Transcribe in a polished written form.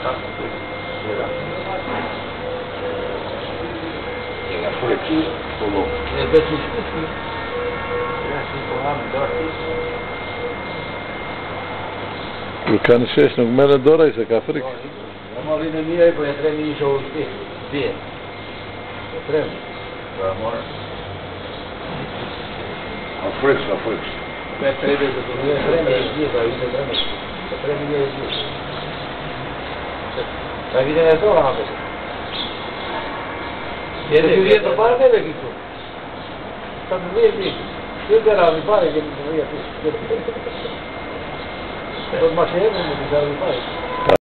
Llega por aqui, pulou. É desse aqui. É assim, com a melhor aqui. וכאן שיש נגמר לדור איזה כאפריק. Vamos ali na minha e põe a treme e show aqui. Vê. A treme. Para amor. Ao fresco, ao fresco. A treme é aqui, vai vir a treme. A treme é aqui. Vai vir a toda a vez. Ele viene a parte de aqui. Está no meio aqui. Eu quero a limpar e ele não ia ter. Mas é, não me deixaram limpar.